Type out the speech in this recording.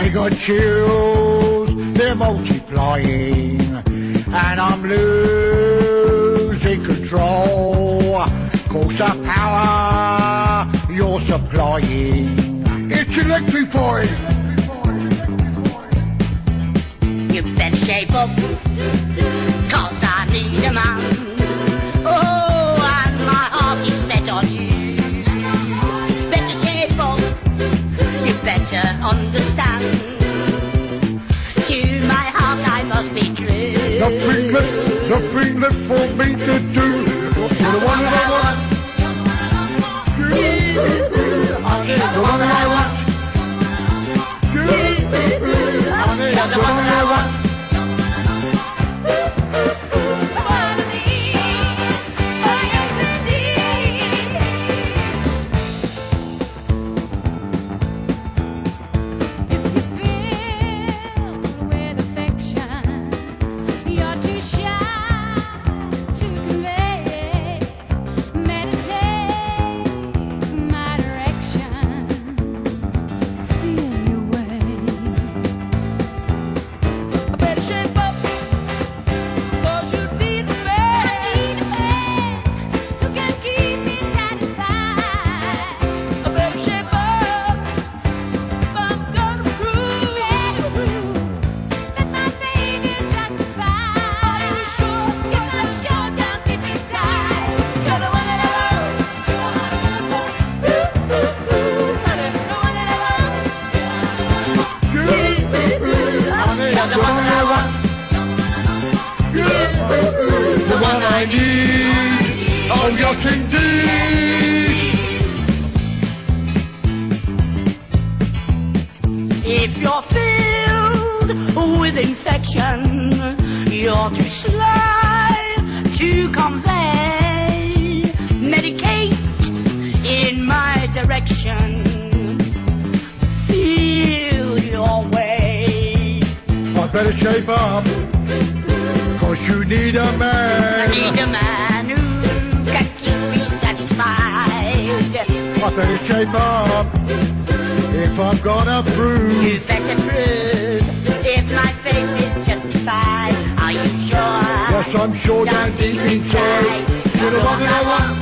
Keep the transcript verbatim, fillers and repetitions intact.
I got chills, they're multiplying, and I'm losing control. Cause the power you're supplying, it's electrifying. You better shape up, cause I need a man. Oh, and my heart is set on you. Better shape up, you better understand. To my heart I must be true. Nothing left, nothing left for me to do. You're the one that I want. You, the one that I want. You, the one that I want. I need, oh yes indeed. If you're filled with infection, you're too slow to convey. Medicate in my direction, feel your way. I better shape up, cause you need a man. I need a man who can keep me satisfied. I better shape up, if I'm gonna prove. You better prove, if my faith is justified. Are you sure? Yes, I'm sure down deep inside. You're the one that I want.